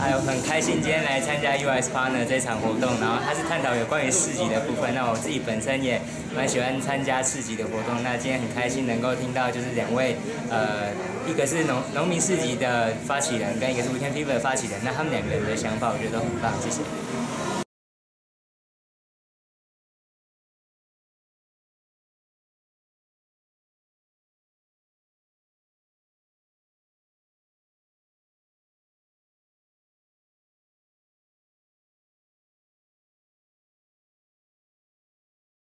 很开心今天来参加 US Partner 这场活动，然后它是探讨有关于市集的部分。那我自己本身也蛮喜欢参加市集的活动。那今天很开心能够听到就是两位一个是农民市集的发起人，跟一个是 Weekend Fever 的发起人。那他们两个人的想法我觉得都很棒，谢谢。